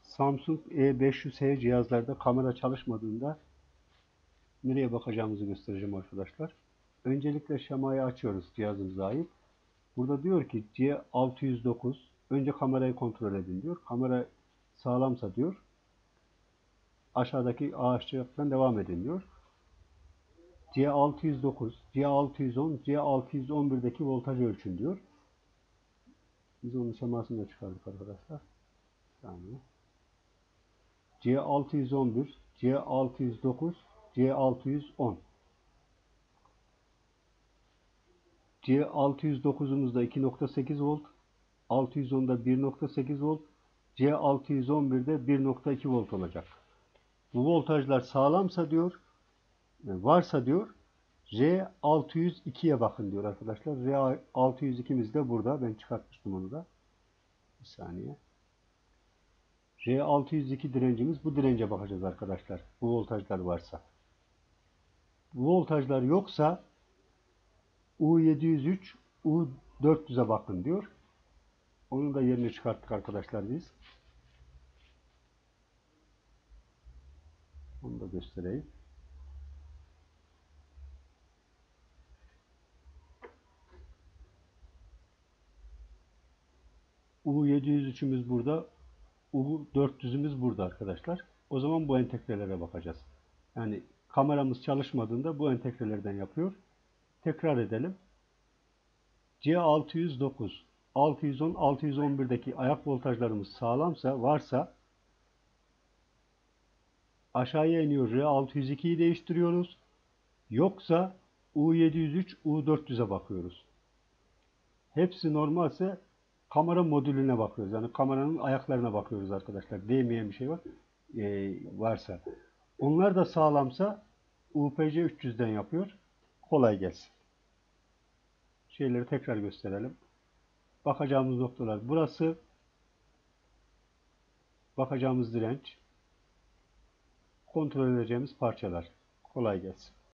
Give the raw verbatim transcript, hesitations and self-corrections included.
Samsung E beş yüz H cihazlarda kamera çalışmadığında nereye bakacağımızı göstereceğim arkadaşlar. Öncelikle şemayı açıyoruz cihazımıza ait. Burada diyor ki C altı yüz dokuz önce kamerayı kontrol edin diyor. Kamera sağlamsa diyor aşağıdaki ağaççıktan devam edin diyor. C altı yüz dokuz, C altı yüz on, C altı yüz on birdeki voltajı ölçün diyor. Biz onun şemasını da çıkardık arkadaşlar. Bir saniye. C altı yüz on bir, C altı yüz dokuz, C altı yüz on. C altı yüz dokuzumuzda iki nokta sekiz volt, altı yüz onda bir nokta sekiz volt, C altı yüz on birde bir nokta iki volt olacak. Bu voltajlar sağlamsa diyor, varsa diyor, R altı yüz ikiye bakın diyor arkadaşlar. R altı yüz ikimiz de burada. Ben çıkartmıştım onu da. Bir saniye. R altı yüz iki direncimiz, bu dirence bakacağız arkadaşlar. Bu voltajlar varsa. Bu voltajlar yoksa U yedi yüz üç, U dört yüze bakın diyor. Onun da yerini çıkarttık arkadaşlar biz. Onu da göstereyim. U yedi yüz üçümüz burada. U dört yüzümüz burada arkadaşlar. O zaman bu entegrelere bakacağız. Yani kameramız çalışmadığında bu entegrelerden yapıyor. Tekrar edelim. C altı yüz dokuz, altı yüz on, altı yüz on birdeki ayak voltajlarımız sağlamsa, varsa aşağıya iniyor. R altı yüz ikiyi değiştiriyoruz. Yoksa U yedi yüz üç, U dört yüze bakıyoruz. Hepsi normalse kamera modülüne bakıyoruz. Yani kameranın ayaklarına bakıyoruz arkadaşlar. Değmeyen bir şey var, e, varsa. Onlar da sağlamsa U P C üç yüzden yapıyor. Kolay gelsin. Şeyleri tekrar gösterelim. Bakacağımız noktalar burası. Bakacağımız direnç. Kontrol edeceğimiz parçalar. Kolay gelsin.